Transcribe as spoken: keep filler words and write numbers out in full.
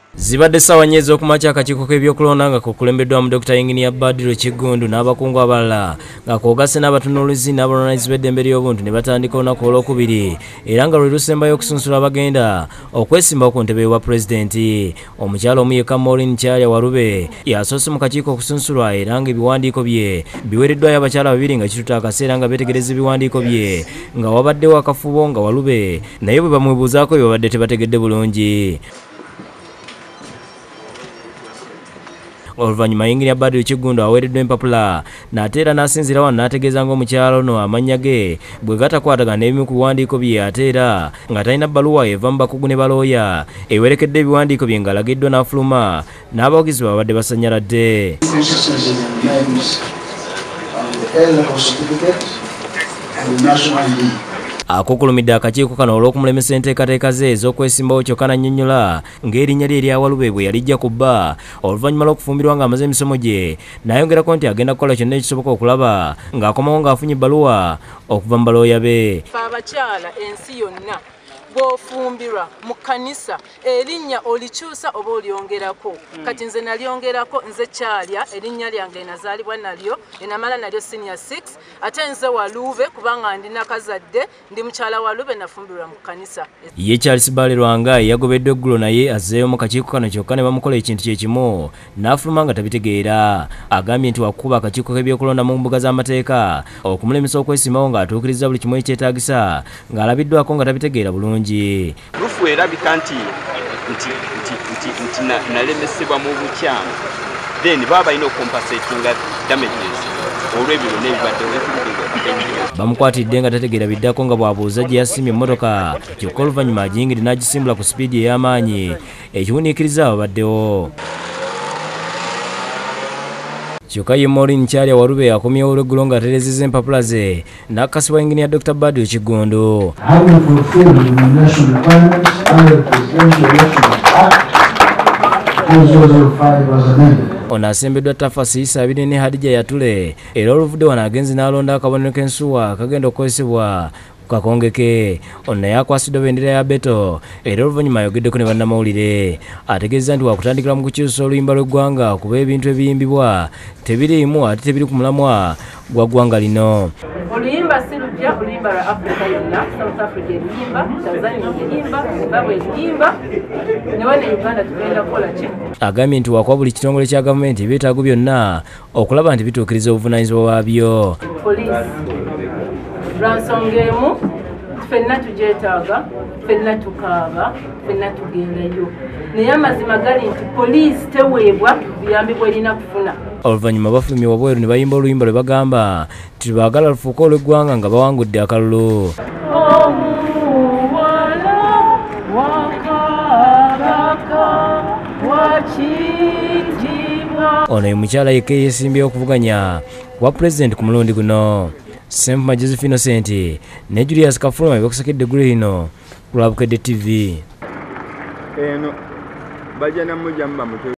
Zibadde ssaawa nnya ez'okumakya akakiiko k'ebyokulonda nga kukulembeddwamu Dokita Engineer Badru Kigundu n'abakungu abalala nga kwogase n'abatunuulizi n'abalwanirizi b'eddembe ly'obuntu ne batandika olunaku olwokubiri era nga lwe lusembayo okusunsula abagenda okwesimbawo ku ntebe y'obwa pulezidenti. Omukyala omu yekka Maureen Kyalya Walube yasoose mu kakiiko okusunsulwa era nga ebiwandiiko bye biweereddwayo abakyala babiri nga kituuta akaseera nga beetegereza ebiwandiiko bye nga wabaddewo akafubo nga Walube naye bwe bamwebuuzaako bye babadde tebategedde bulungi. Oluvannyuma Engineer Badru Kigundu aweereddwa empapula n'ate era n'asinziira wano n'ategeeza ng'omukyala ono amannya ge bwe gatakwatagana n'ebimu ku biwandiiko bye ate era nga talina bbaluwa eva mu bakugu ne balooya ewerekedde ebiwandiiko bye ng'alagiddwa n'afuluma n'abawagizi babadde basanyaladde. Akukulumidde akakiiko kano olw'okumulemesa enteekateeka ze ez'okwesimbawo kyokka n'annyonnyola ng'erinnya lye erya Walube bwe yalijja ku bba oluvannyuma lw'okufumbirwa ng'amaze emisomo gye n'ayongerako nti agenda kukola kyonna ekisoboka okulaba ng'akomawo ng'afunye ebbaluwa okuva mu balooya be. Abakyala ensi yonna bw'ofumbirwa mu kkanisa erinnya olikyusa oba olyongerako. Kati nze nalyongerako, nze Kyalya erinnya lyange nazaalibwa nalyo enamala nalyo senior six ate nze Walube kubanga ndina kazadde ndi mukyala Walube nafumbirwa mu kkanisa. Ye Charles Balerwanga yagobeddwa eggulo naye azzeeyo mu kakiiko kano kyokka ne bamukola ekintu kye kimu n'afuluma nga tabitegeera. Agambye nti wakuba akakiiko k'ebyokulonda mu mbuga z'amateeka okumulemesa okwesimbawo ng'atuukiriza buli kimu ekyetaagisa ng'alabiddwako nga tabitegeera bulungi. Lufu erabika nti nti nti nti nti nalemesebwa mu bukyamu then baba balina okukompasatinga damages olw'ebiro n'ebibadde olw'ekirudde. Bamukwatidde nga tategeera biddako nga bw'abuuza gye yasimye emmotoka kyokka oluvannyuma agiyingidde n'agisimbula ku sipiidi ey'amaanyi ekiwuniikiriza ababaddewo. Kyokka ye Maureen Kyalya Walube yakomyewo olw'eggulo ng'atereezezza empapula ze n'akakasibwa Engineer Doctor Badru Kigundu. Ono asembeddwa Tafa Siisa abiri ne Hadija Yatule era oluvudde wano agenze n'alonda akabonero k'ensuwa kagenda okukozesebwa kakonge ke. Ono naye akwasiddwa bendera ya Beto era oluvannyuma ayogeddeko ne bannamawulire ategeeza nti wakutandikira mu kukyusa oluyimba lw'eggwanga kuba ebintu ebiyimbibwa tebiriimu ate tebiri ku mulamwa gwa ggwanga lino. Oluyimba si lupya, oluyimba lwa Africa yonna, South Africa eruyimba, Tanzania eruyimba, Zimbabwe eruyimba, ne wano e Uganda tugenda kukola ki? Agambye nti wakuba buli kitongole kya gavumenti ebyetaago byonna okulaba nti bituukiriza obuvunaanyizibwa bwabyo. Poliisi lwansonga emu ffenna tugyetaaga, ffenna tukaaba, ffenna tugendayo, naye amazima gali nti poliisi teweebwa buyambi bw'erina kufuna. Oluvannyuma bafulumye wabweru ne bayimba oluyimba lwe bagamba nti baagala lufuuke olw'eggwanga nga bawangudde akalulu. Ono ye mukyala yekka eyeesimbyewo okuvuganya bwa pulezidenti ku mulundi guno. Sempuma Joseph Innocent ne Julius Kafuluma ebyokusekedde eggulu lino ku Lwabukedde T V. Eno bajja namujja mu